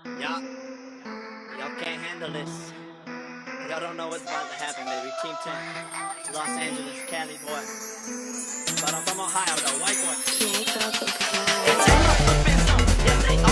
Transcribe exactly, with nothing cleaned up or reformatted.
Y'all, y'all can't handle this. Y'all don't know what's about to happen, baby. Team ten, Los Angeles, Cali boy. But I'm from Ohio, though, white boy. It's a